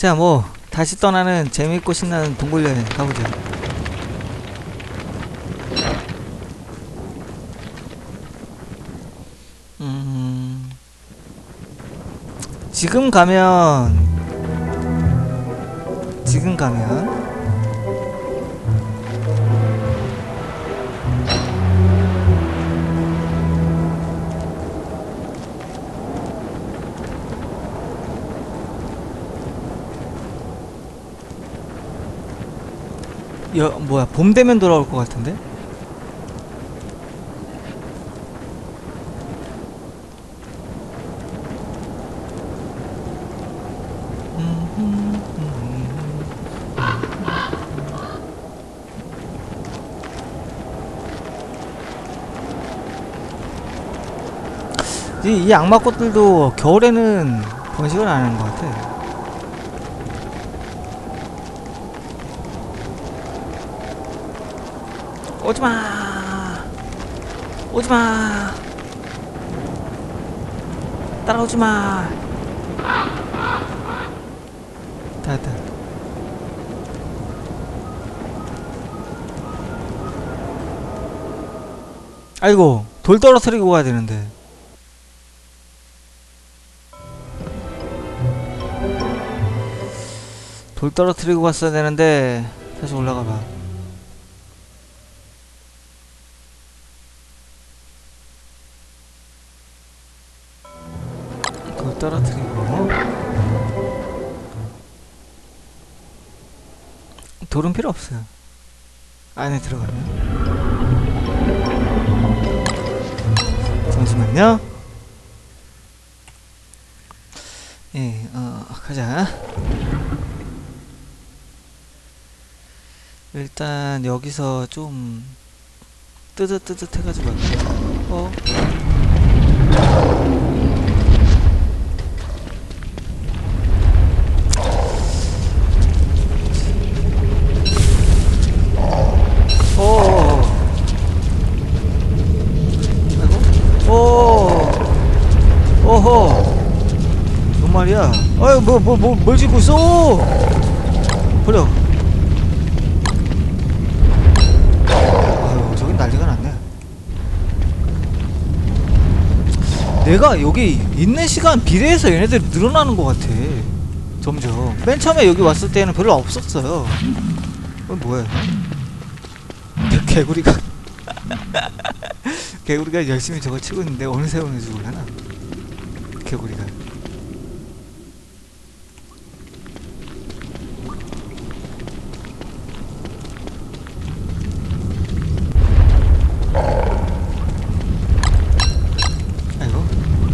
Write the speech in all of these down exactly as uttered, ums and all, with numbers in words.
자, 뭐 다시 떠나는 재미있고 신나는 동굴 여행 가보자. 음... 지금 가면 지금 가면 여, 뭐야, 봄 되면 돌아올 것 같은데? 이, 이 악마꽃들도 겨울에는 번식을 안 하는 것 같아. 오지마! 오지마! 따라오지마! 다, 다. 아이고, 돌 떨어뜨리고 가야 되는데. 돌 떨어뜨리고 갔어야 되는데. 다시 올라가봐. 돌 떨어뜨리고. 돌은 필요 없어요. 안에 들어가면. 잠시만요. 예, 어, 가자. 일단 여기서 좀 뜨뜻뜨뜻 해가지고 어? 오, 아이고, 오, 오호, 뭔 말이야? 아유, 뭐, 뭐, 뭐, 뭘 짓고 있어? 버려. 아유, 저긴 난리가 났네. 내가 여기 있는 시간 비례해서 얘네들이 늘어나는 것 같아. 점점. 맨 처음에 여기 왔을 때는 별로 없었어요. 이건 뭐야? 개구리가 개구리가 열심히 저거 치고 있는데 어느새 오는 줄 몰라나? 개구리가. 아이고.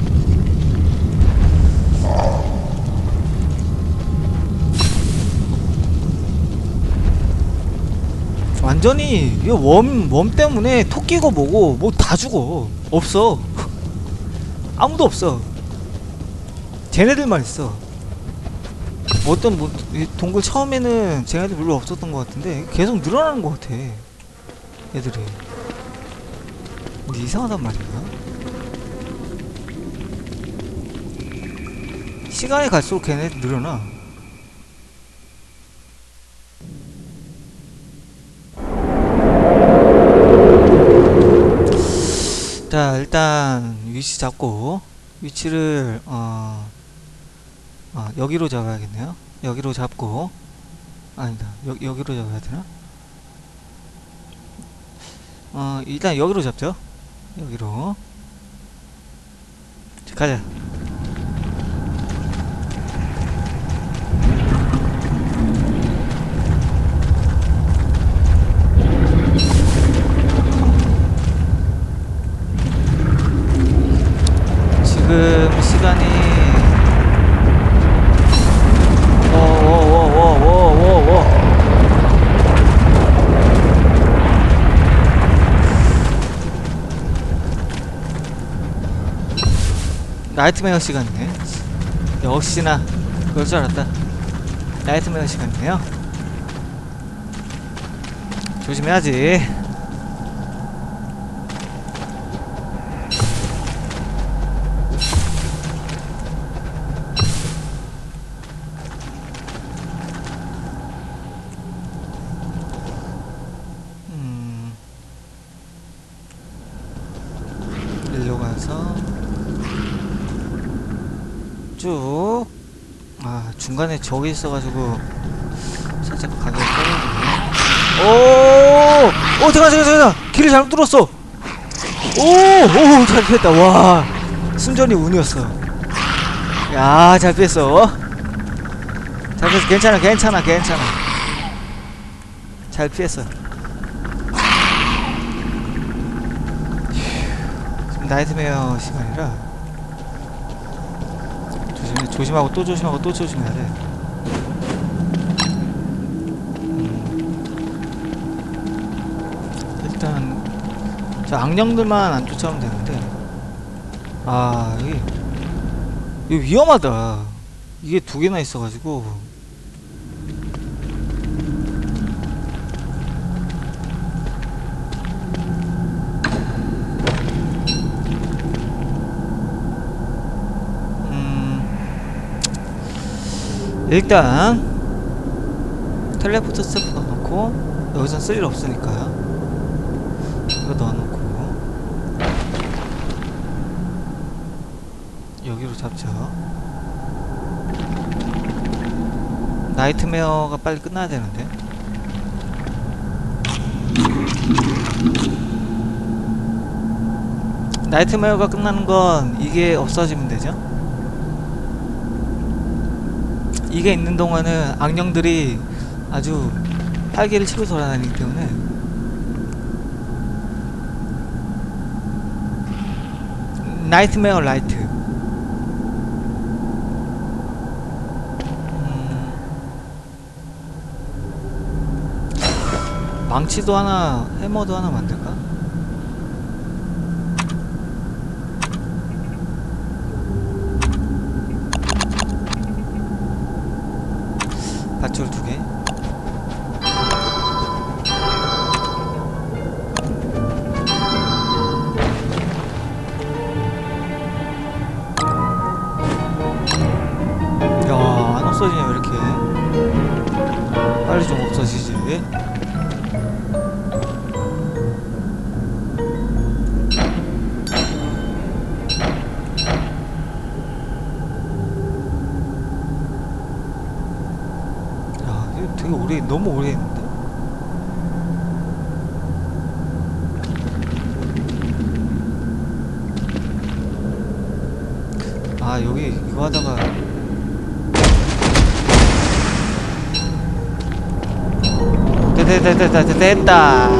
완전히 이 웜, 웜 때문에 토끼고 뭐고 뭐 다 죽어. 없어. 아무도 없어. 쟤네들만 있어. 어떤 뭐 동굴 처음에는 쟤네들 별로 없었던 것 같은데 계속 늘어나는 것 같아. 애들이. 근데 이상하단 말이야. 시간이 갈수록 걔네들 늘어나. 자, 일단 위치 잡고 위치를 어, 아, 여기로 잡아야겠네요. 여기로 잡고 아니다. 여, 여기로 잡아야 되나? 어, 일단 여기로 잡죠. 여기로. 자, 가자. 지금 시간이 오오오오오오오오 나이트메어 시간이네. 역시나 그럴 줄 알았다. 나이트메어 시간이네요. 조심해야지. 쭉. 아, 중간에 적이 있어가지고 살짝 가격이 떨어지네. 오! 오, 잠깐, 잠깐, 잠깐! 길을 잘못 뚫었어! 오! 오, 잘 피했다. 와. 순전히 운이었어. 야, 잘 피했어. 잘 피했어. 괜찮아, 괜찮아, 괜찮아. 잘 피했어. 지금 나이트메어 시간이라 조심해, 조심하고 또 조심하고 또 조심해야 돼. 음. 일단 저 악령들만 안 쫓아오면 되는데. 아, 이게, 이게 위험하다. 이게 두 개나 있어가지고. 일단 텔레포트 스텝 넣어놓고, 여기선 쓸 일 없으니까 이거 넣어놓고 여기로 잡죠. 나이트메어가 빨리 끝나야 되는데. 나이트메어가 끝나는 건 이게 없어지면 되죠. 이게 있는 동안은 악령들이 아주 활기를 치고 돌아다니기 때문에 나이트메어 라이트. 음, 망치도 하나, 해머도 하나 만들까? 밧줄 두 개. 야, 안 없어지냐, 왜 이렇게? 빨리 좀 없어지지. 되게 오래, 너무 오래 했는데? 아, 여기 이거 하다가 됐다, 됐다, 됐다, 됐다.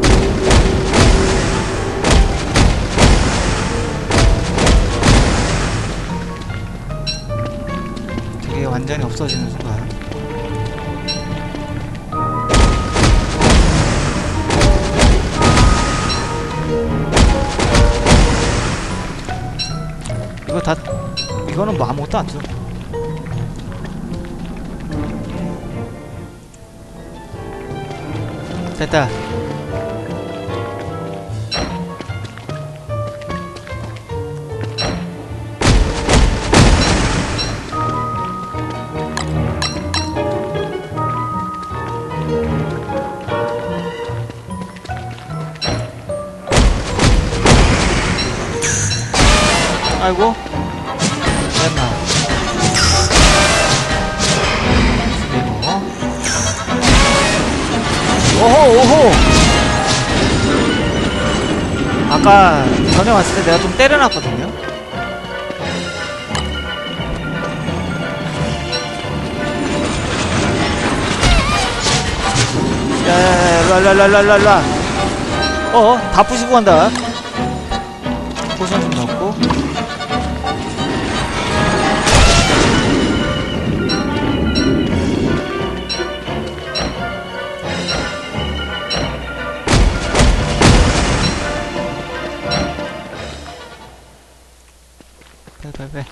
되게 완전히 없어지는 순간. 이거 다, 이거는 뭐 아무것도 안 줘. 됐다. 아이고, 됐나. 그리고 오호, 오호. 아까 전에 왔을 때 내가 좀 때려놨거든요. 야야야, 랄랄랄랄랄라. 어, 다 부시고 간다. 포션 좀 넣고. 빼빼빼.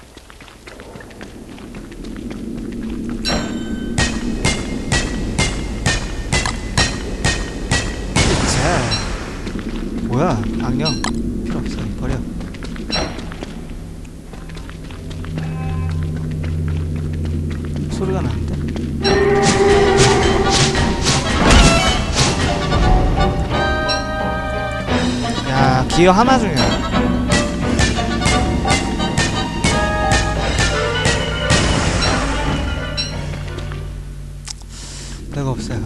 자, 뭐야, 악령 필요 없어, 버려. 소리가 나는데? 야, 기어 하나 중이야. 없어요.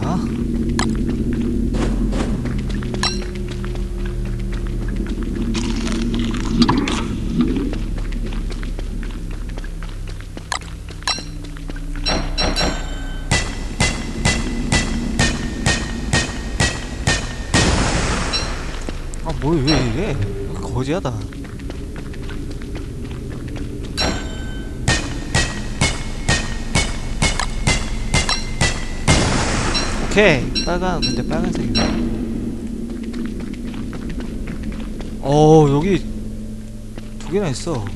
아, 뭐, 왜 이래? 거지하다. 오케이. 빨간, 근데 빨간색이네. 어, 여기 두 개나 있어.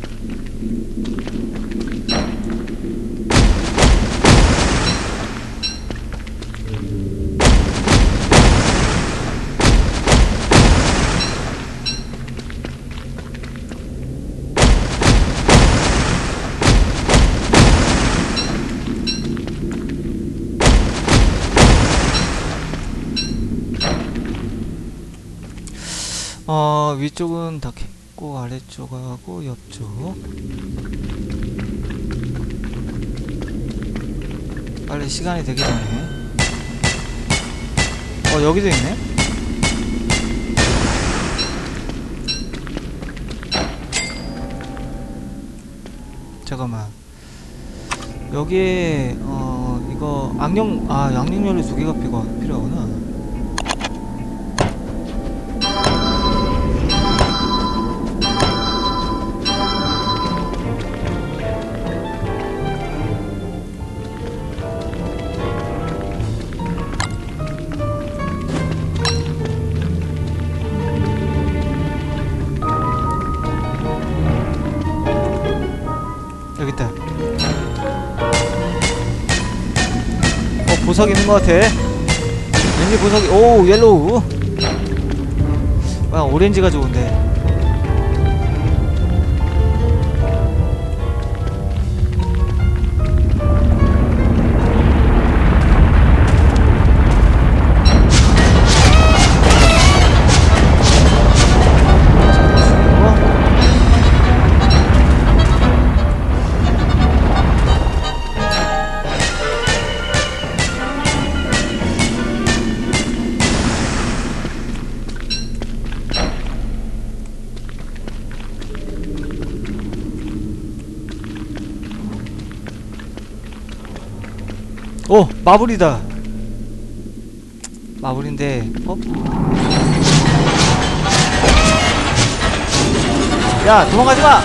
어, 위쪽은 다 캤고 아래쪽하고 옆쪽 빨리 시간이 되기 전에. 어, 여기도 있네. 잠깐만, 여기에 어 이거 악령, 아 양력열이 두 개가 필요, 필요하구나. 여기 있다. 어, 보석 있는 것 같아. 왠지 보석이, 오, 옐로우. 와, 오렌지가 좋은데. 오! 마블이다! 마블인데, 어? 야! 도망가지마!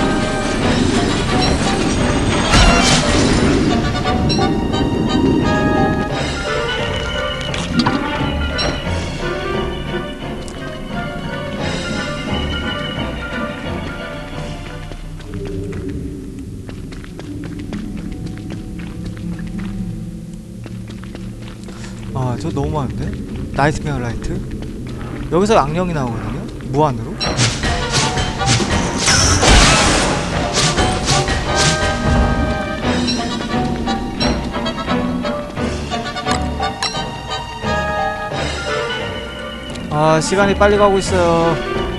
아, 저 너무 많은데? 나이트메어 라이트? 여기서 악령이 나오거든요? 무한으로? 아, 시간이 빨리 가고 있어요.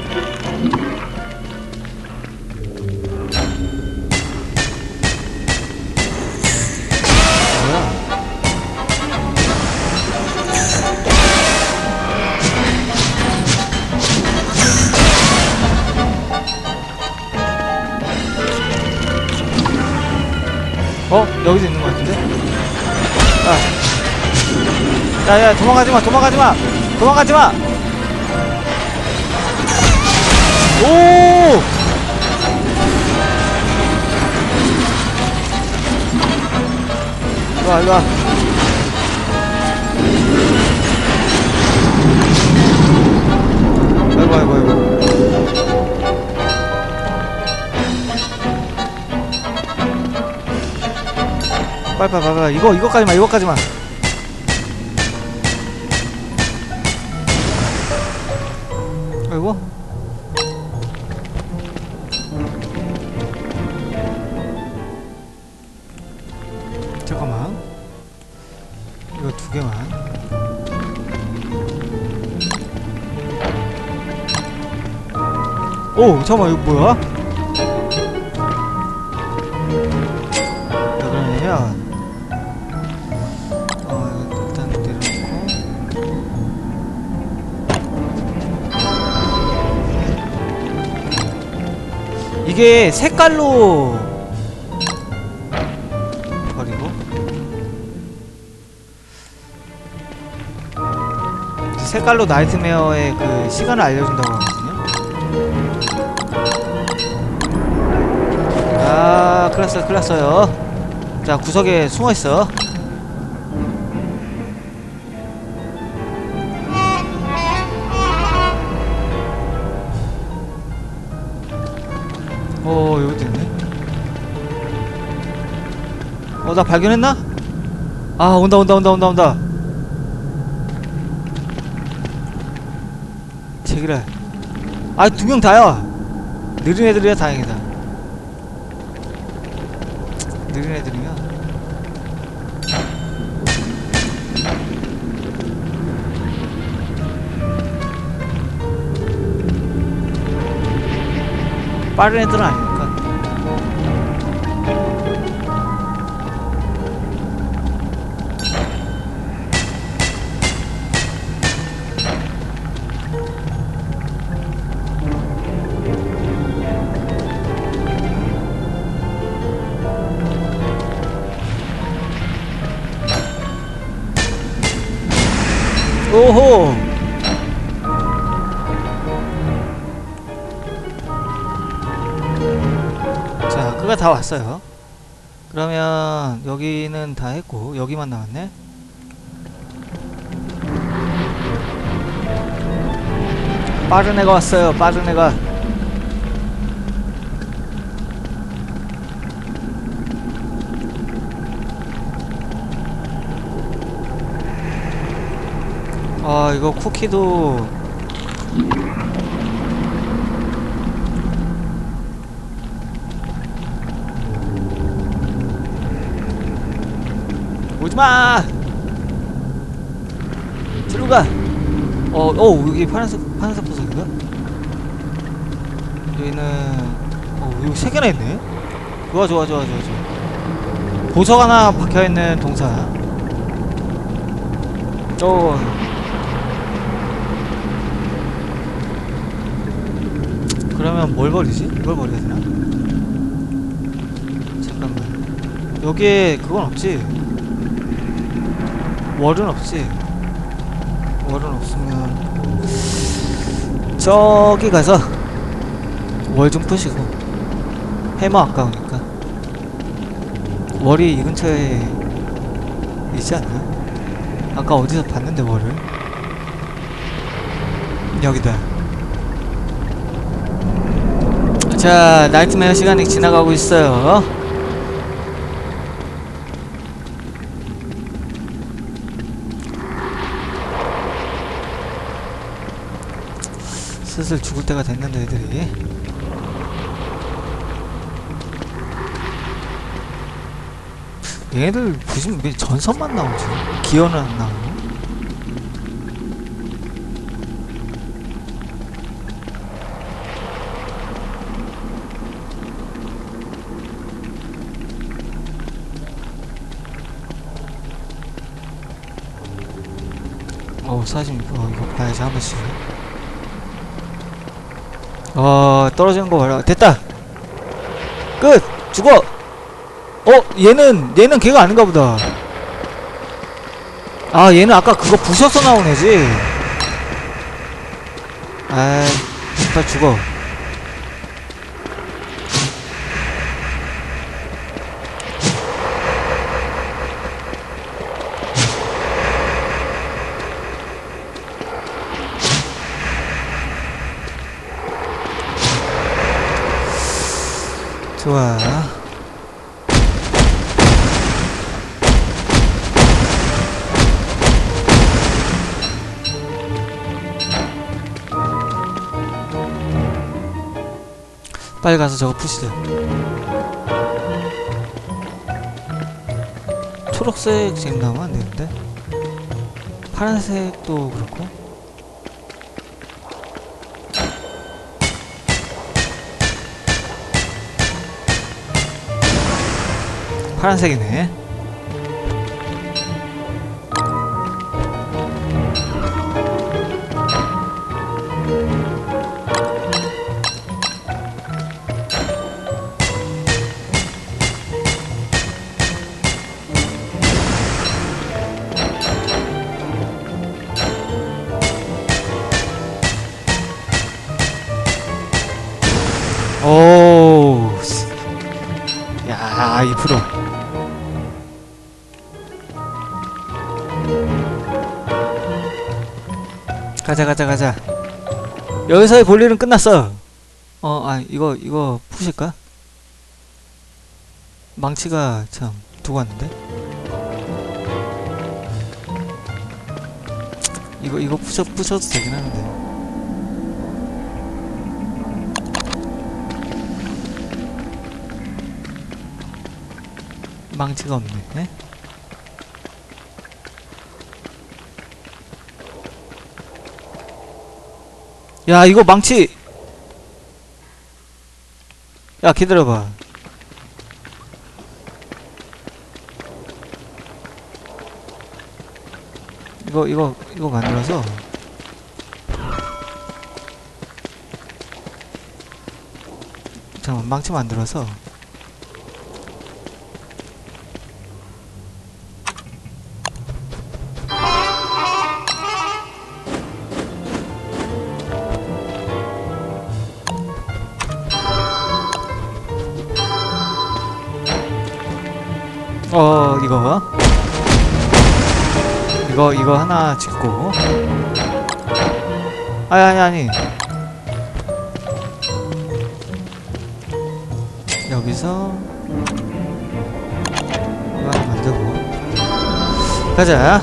어? 여기도 있는 것 같은데? 아. 야, 야, 도망가지마, 도망가지마! 도망가지마! 오! 일로와, 일로와. 아이고, 아이고, 아이고. 빨빨빨빨, 이거 이거까지만, 이거까지만. 아이고. 잠깐만, 이거 두 개만. 오, 잠깐만, 이거 뭐야? 그러면 어, 일단 이게 색깔로 버리고 색깔로 나이트메어의 그 시간을 알려준다고 하거든요. 아, 큰일났어요, 큰일났어요. 자, 구석에 숨어있어. 어, 여기도 있네. 어, 나 발견했나? 아, 온다 온다 온다 온다 온다. 제기라. 아, 두 명 다야. 느린 애들이야. 다행이다. 느린 애들이면 빠른 애들은 아니니까. 오호. 자, 그가 다 왔어요. 그러면 여기는 다 했고 여기만 나왔네. 빠른 애가 왔어요. 빠른 애가. 아, 이거 쿠키도 오지마! 뒤로 가! 어, 어, 여기 파란색, 파란색 보석인가? 여기는, 어, 여기 세 개나 있네? 좋아, 좋아, 좋아, 좋아, 좋아. 보석 하나 박혀있는 동사. 어. 그러면 뭘 버리지? 이걸 버려야 되나? 잠깐만. 여기에 그건 없지? 월은 없지? 월은 없으면 저기 가서 월 좀 푸시고. 해머 아까우니까. 월이 이 근처에 있지 않나? 아까 어디서 봤는데 월을? 여기다. 자, 나이트메어 시간이 지나가고 있어요. 슬슬 죽을 때가 됐는데 애들이. 얘네들 보시면 왜 전선만 나오지? 기어는 안 나오고. 어우, 사진 이거, 이거 봐야지 한 번씩. 어, 떨어지는 거 봐라. 됐다! 끝! 죽어! 어, 얘는, 얘는 걔가 아닌가 보다. 아, 얘는 아까 그거 부셔서 나온 애지. 아이, 빨리 죽어. 좋아. 빨리 가서 저거 푸시자. 초록색 지금 나오면 안 되는데? 파란색도 그렇고. 파란색이네. 아, 이 프로. 가자 가자 가자. 여기서의 볼 일은 끝났어. 어, 아, 이거 이거 푸실까? 망치가 참 두고 왔는데. 이거 이거 부셔 부셔도 되긴 하는데. 망치가 없네. 에? 야, 이거 망치. 야, 기다려봐. 이거 이거 이거 만들어서 잠깐만, 망치 만들어서 어, 이거 이거 이거 하나 짓고. 아니 아니 아니 여기서 이거 하나 만들고 가자.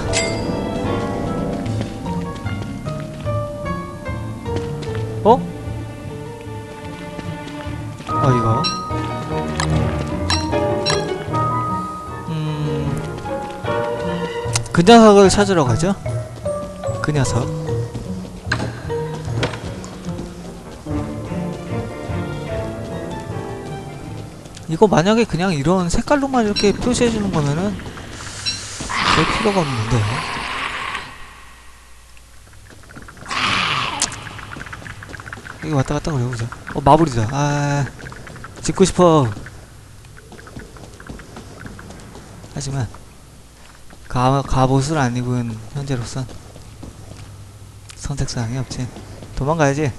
어? 어, 이거 그 녀석을 찾으러 가죠. 그 녀석. 이거 만약에 그냥 이런 색깔로만 이렇게 표시해주는 거면은 별 필요가 없는데. 여기 왔다 갔다 그려보자. 어, 마블이다. 아, 짓고 싶어. 하지만 가, 갑옷을 안 입은 현재로선 선택사항이 없지. 도망가야지.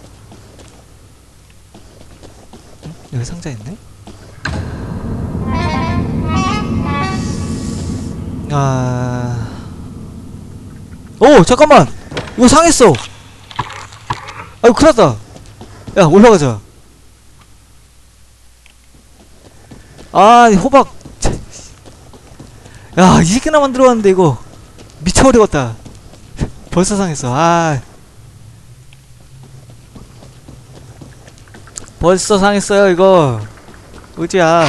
응? 여기 상자 있네? 아... 오! 잠깐만! 이거 상했어! 아이고, 큰일났다! 야, 올라가자. 아, 호박! 야, 이십 개나 만들어왔는데 이거 미쳐버리겠다. 벌써 상했어. 아, 벌써 상했어요 이거. 어디야.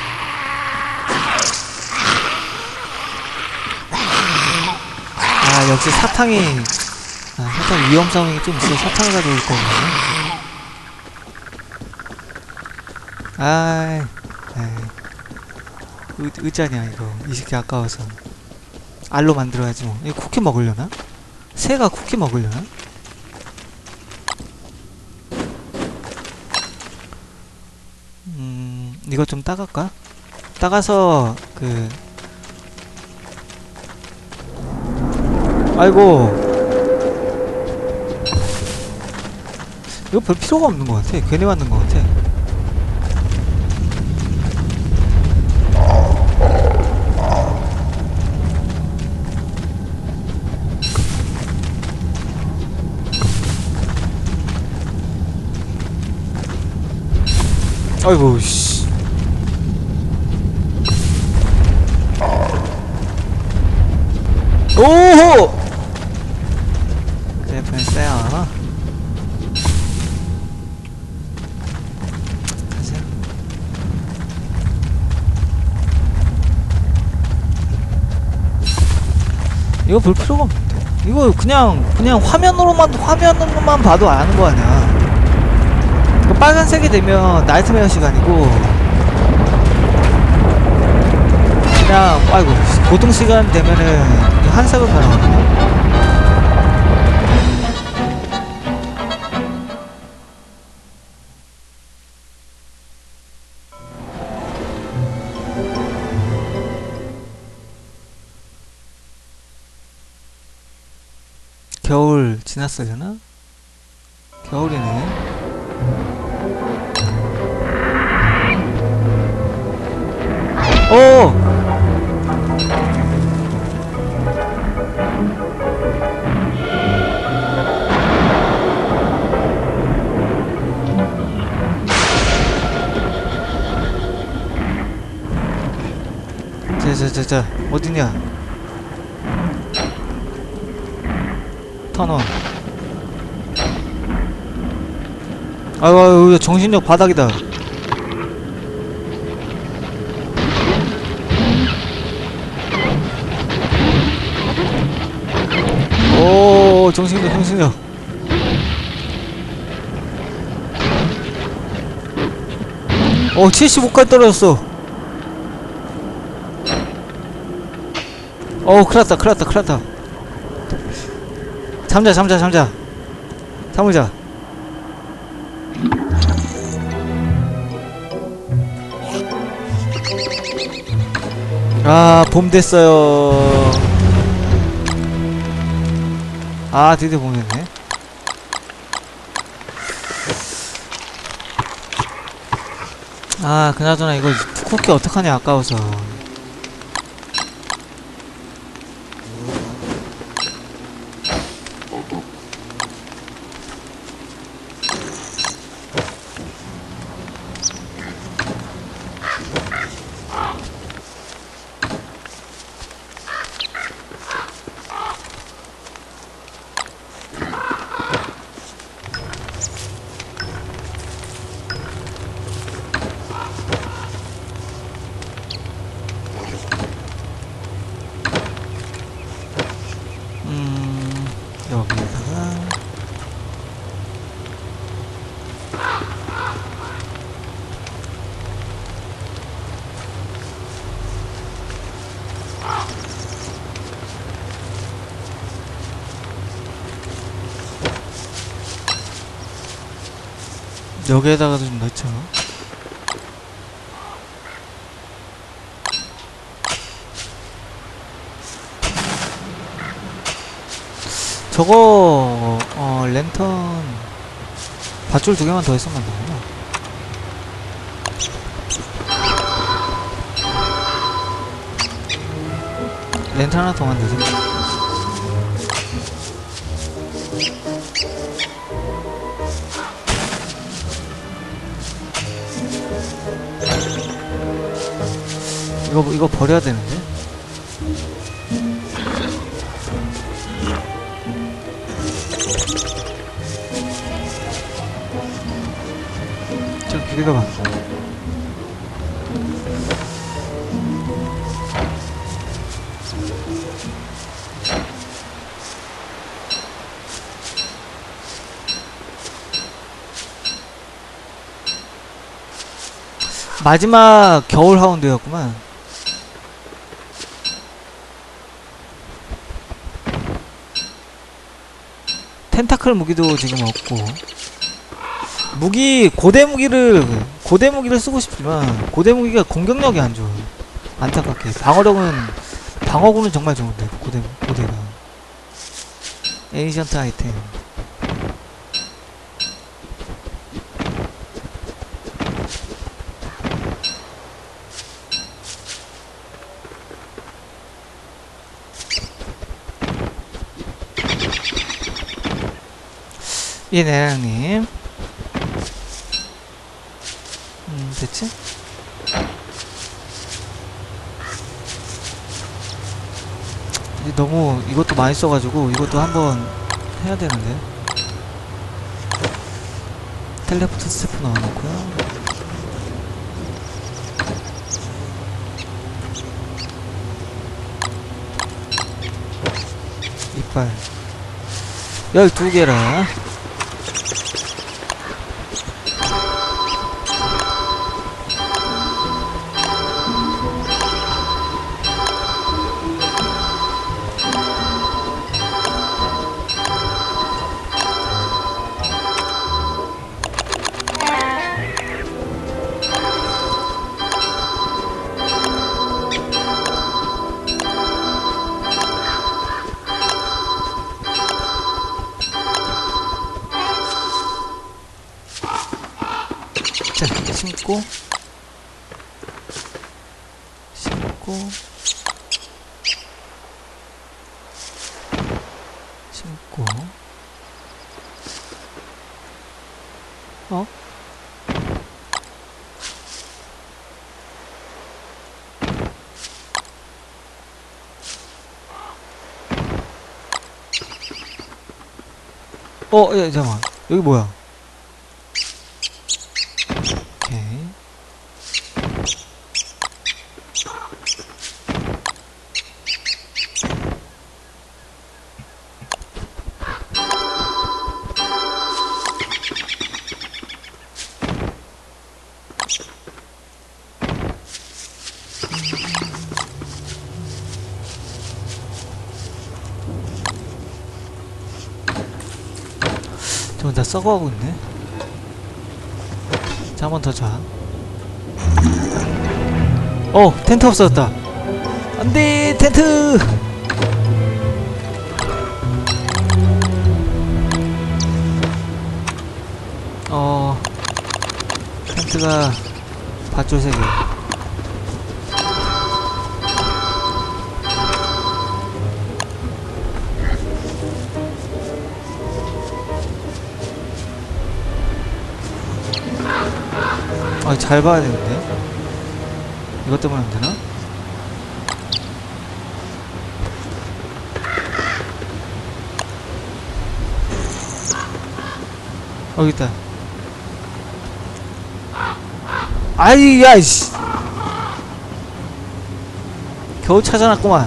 아, 역시 사탕이, 아, 사탕 위험성이 좀 있어. 사탕을 가져올 거구나. 아이, 아이. 으, 으짜냐 이거. 이십 개 아까워서 알로 만들어야지 뭐. 이거 쿠키 먹으려나? 새가 쿠키 먹으려나? 음... 이거 좀 따갈까? 따가서 그... 아이고, 이거 별 필요가 없는 것 같아. 괜히 만든 것 같아. 아이고, 씨. 오호! 그래, 보냈어요. 가자. 이거 볼 필요가 없는데. 이거 그냥, 그냥 화면으로만, 화면으로만 봐도 아는 거 아니야. 그 빨간색이 되면 나이트메어 시간이고, 그냥 아이고 보통 시간 되면은 한색으로 변하거든요. 겨울 지났으려나? 겨울이네. 어. 자자자자 어디냐? 턴온. 아이고 아이고 정신력 바닥이다. 오 정신력 정신력. 어 칠십오까지 떨어졌어. 어우 큰일났다 큰일났다 큰일났다. 잠자 잠자 잠자 잠자. 아 봄 됐어요. 아 드디어 봄 됐네. 아 그나저나 이거 쿠키 어떡하냐 아까워서. 여기다가 여기에다가도 좀 넣죠. 저거 어 랜턴 밧줄 두 개만 더 했으면 안 되구나. 랜턴 하나 더 만들지. 이거 이거 버려야 되는데. 좀 기다려봐. 마지막 겨울 하운드였구만. 텐타클 무기도 지금 없고, 무기 고대 무기를 고대 무기를 쓰고 싶지만 고대 무기가 공격력이 안 좋아. 안타깝게 방어력은 방어구는 정말 좋은데 고대 고대가 에이전트 아이템. 예, 내랑님. 음, 됐지? 이제 너무 이것도 많이 써가지고 이것도 한번 해야 되는데. 텔레포트 스태프 넣어놓고요. 이빨 열두 개라. 자, 심고 심고 심고 심고 어? 어, 야, 잠깐만. 여기 뭐야? 오케이. 저건 다 썩어가고 있네. 자, 한 번 더 자. 어, 텐트 없어졌다. 안돼, 텐트. 어, 텐트가 밧줄 세 개. 아, 잘 봐야 되는데. 이것 때문에 안 되나? 어, 여기 있다. 아이, 야, 이씨. 겨우 찾아놨구만.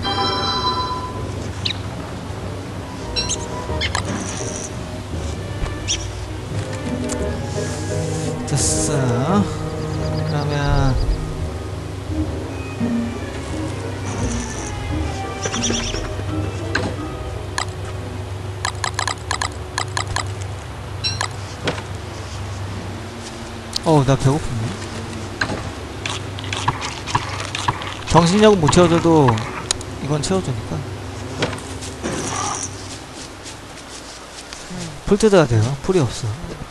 됐어. 그러면 어우, 나 배고프네. 정신력은 못 채워줘도 이건 채워주니까. 풀 뜯어야 돼요. 풀이 없어.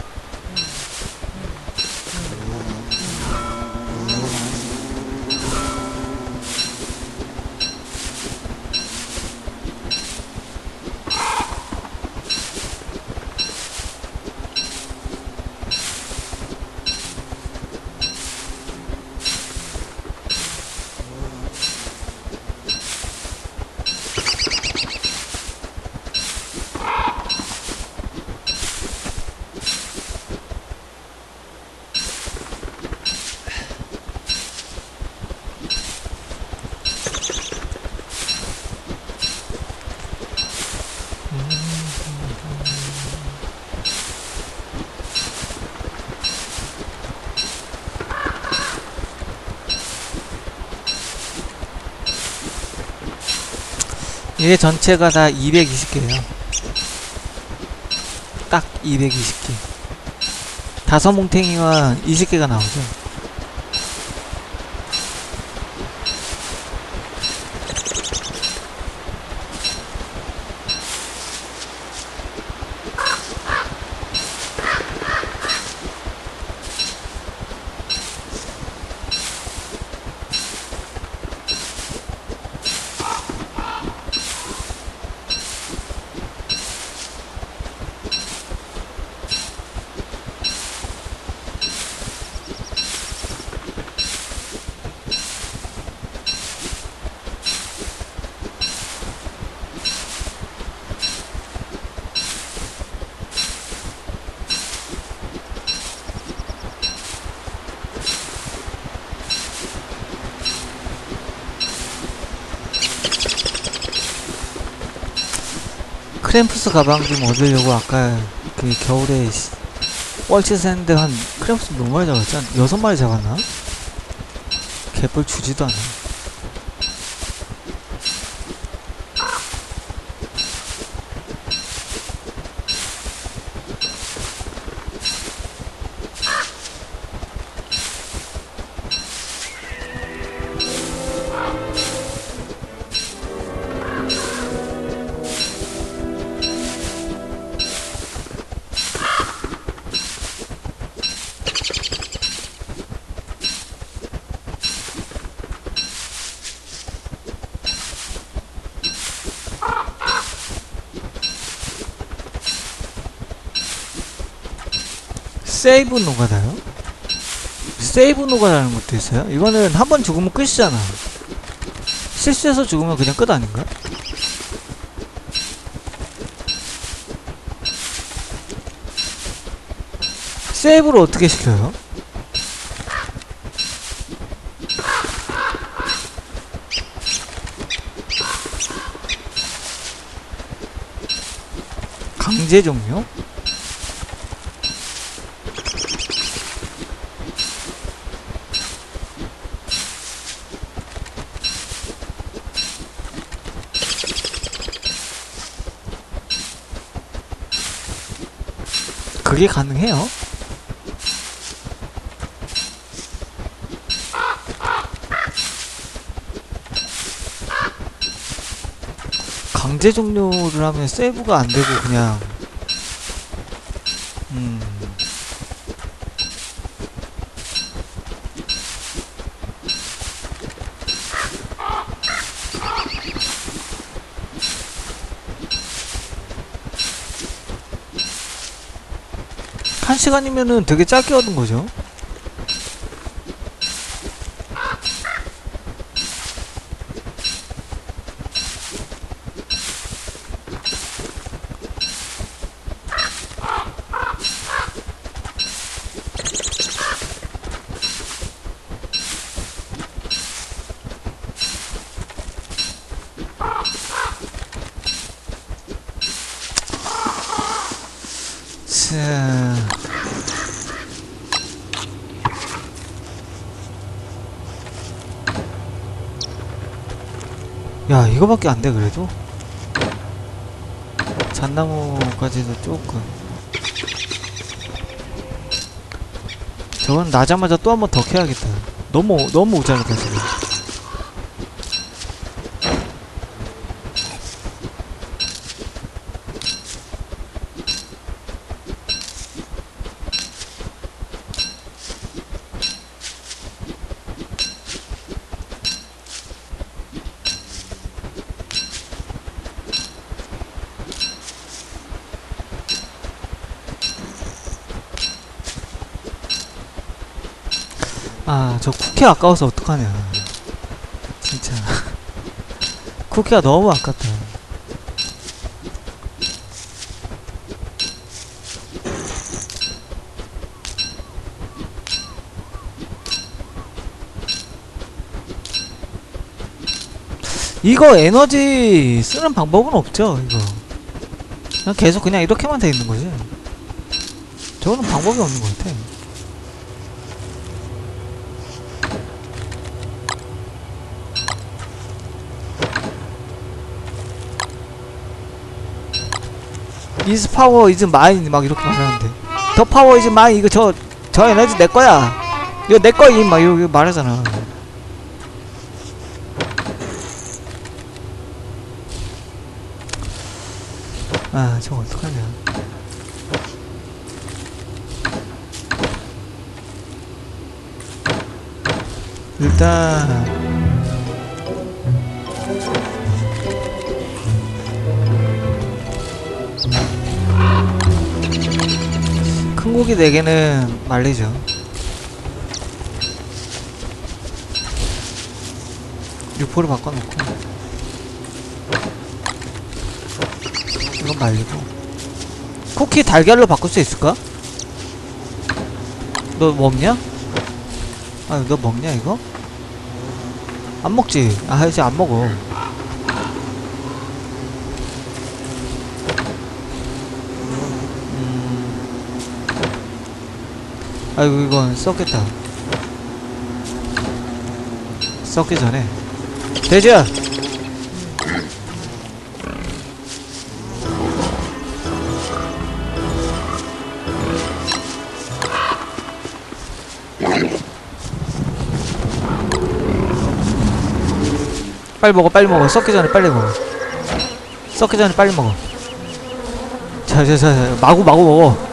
이게 전체가 다 이백이십 개예요. 딱 이백이십 개. 다섯 뭉탱이와 이십 개가 나오죠. 크램프스 가방 좀 얻으려고 아까 그 겨울에 뻘짓 했는데 한 크램프스 몇 마리 잡았지? 한 여섯 마리 잡았나? 개뿔 주지도 않아. 세이브 노가다요? 세이브 노가다라는 것도 있어요? 이거는 한 번 죽으면 끝이잖아. 실수해서 죽으면 그냥 끝 아닌가? 세이브를 어떻게 시켜요? 강제 종료? 그게 가능해요? 강제 종료를 하면 세이브가 안 되고 그냥 음 한 시간이면은 되게 짧게 얻은 거죠. 자, 야 이거밖에 안 돼 그래도? 잣나무까지도 조금. 저건 나자마자 또 한 번 더 캐야겠다. 너무 너무 모자르다 지금. 아, 저 쿠키 아까워서 어떡하냐. 진짜. 쿠키가 너무 아깝다. 이거 에너지 쓰는 방법은 없죠, 이거. 그냥 계속 그냥 이렇게만 돼 있는 거지. 저거는 방법이 없는 것 같아. This power is mine 막 이렇게 말하는데 더 파워 is mine 이거 저 저 에너지 내 거야 이거 내 거임 막 이렇게 말하잖아. 아 저거 어떡하냐. 일단 큰 고기 네 개는 말리죠. 유포를 바꿔놓고 이건 말리고 쿠키 달걀로 바꿀 수 있을까? 너 먹냐? 아 너 먹냐 이거? 안 먹지? 아 이제 안 먹어. 아이고 이건 썩겠다. 썩기 전에 돼지야! 빨리 먹어 빨리 먹어. 썩기 전에 빨리 먹어. 썩기 전에 빨리 먹어. 자자자 마구 마구 먹어.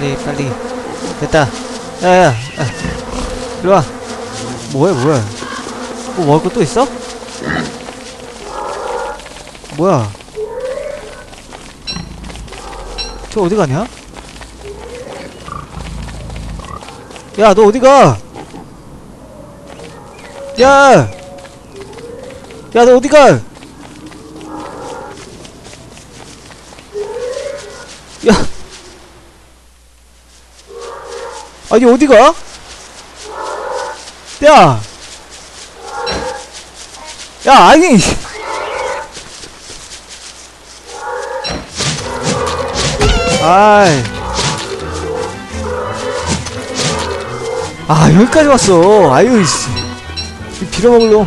빨리 빨리 됐다. 야야 야, 이리와. 뭐야 뭐야 뭐 먹을 거 또 있어? 뭐야 저 어디 가냐? 야 너 어디 가? 야! 야 너 어디 가? 야! 아니 어디 가? 야! 야 아니 아이 아 여기까지 왔어. 아유 이씨 빌어먹을 놈.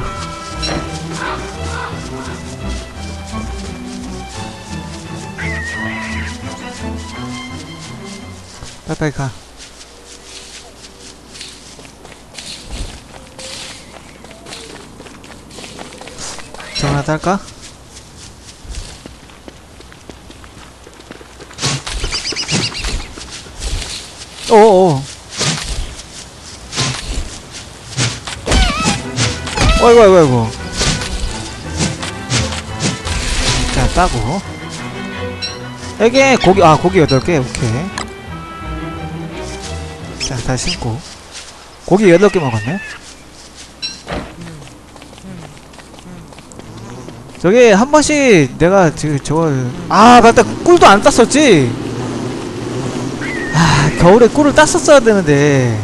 빨리빨리 가. 저거 하나 할까? 어어 어이구 어이구 어이구. 자 따고 여기 고기 아 고기 여덟 개 오케이. 자 다시 심고 고기 여덟 개 먹었네. 저기 한 번씩 내가 지금 저거 아 맞다 꿀도 안 땄었지. 아 겨울에 꿀을 땄었어야 되는데.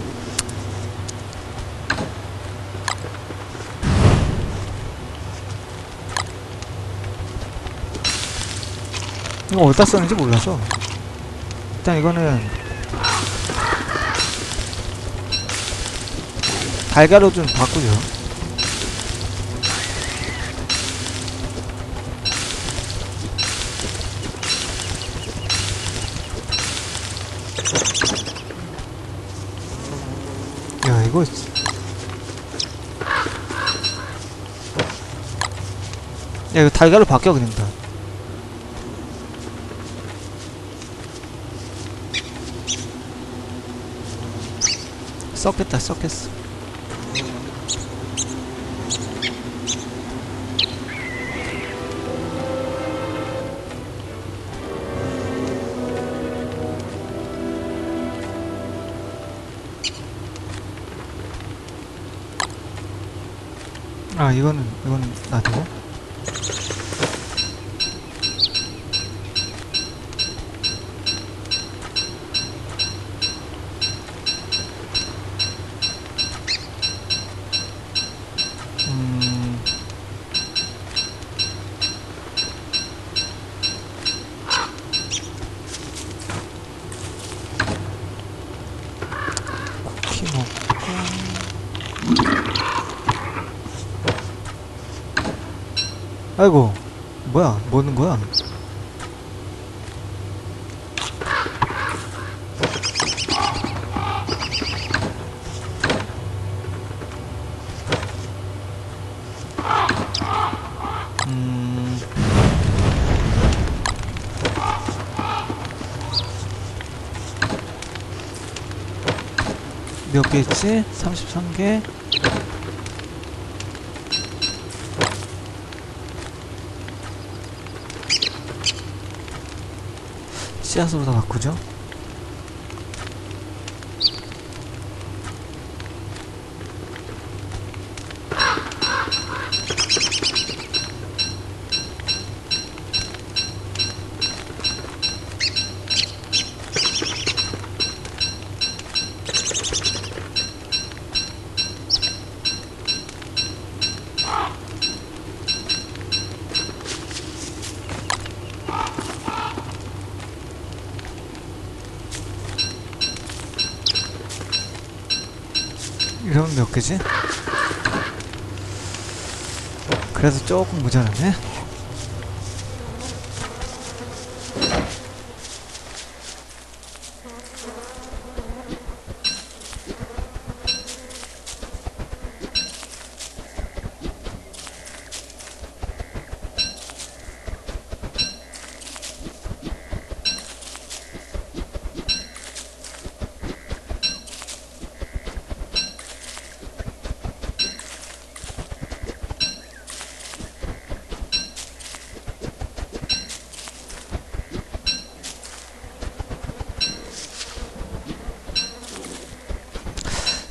이거 어디다 썼는지 몰라서 일단 이거는 달걀로 좀 바꾸죠. 야 이거 야 이거 달걀로 바뀌어 그냥 다. 썩겠다 썩겠어. 아 이거는 이거는 놔두고 음 쿠키 먹고 아이고 뭐야 뭐 넣는 거야? 음 몇 개 있지? 삼십삼 개. 씨앗으로 다 바꾸죠. 이러면 몇 개지? 그래도 조금 모자라네.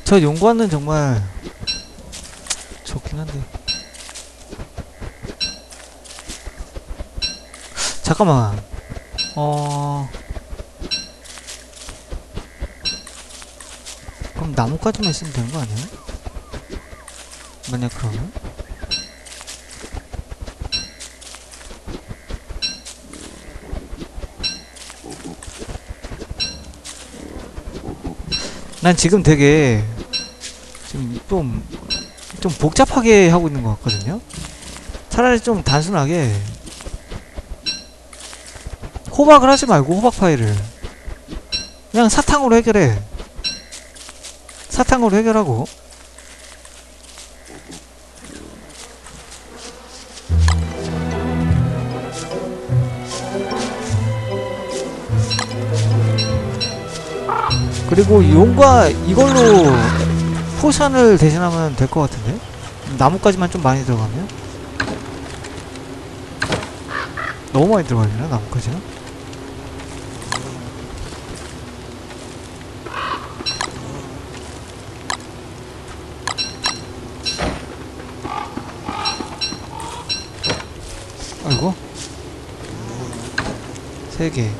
저 용과는 정말 좋긴 한데. 잠깐만. 어. 그럼 나뭇가지만 있으면 되는 거 아니야? 만약 그러면? 난 지금 되게 지금 좀, 좀 복잡하게 하고 있는 것 같거든요? 차라리 좀 단순하게 호박을 하지 말고 호박 파이를 그냥 사탕으로 해결해. 사탕으로 해결하고. 그리고 용과 이걸로 포션을 대신하면 될 것 같은데? 나뭇가지만 좀 많이 들어가면? 너무 많이 들어가려나 나뭇가지가? 아이고. 세 개.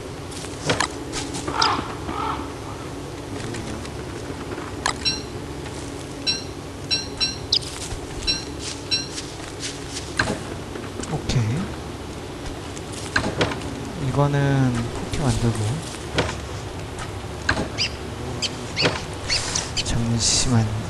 오케이. 이거는 쿠키 만들고. 잠시만.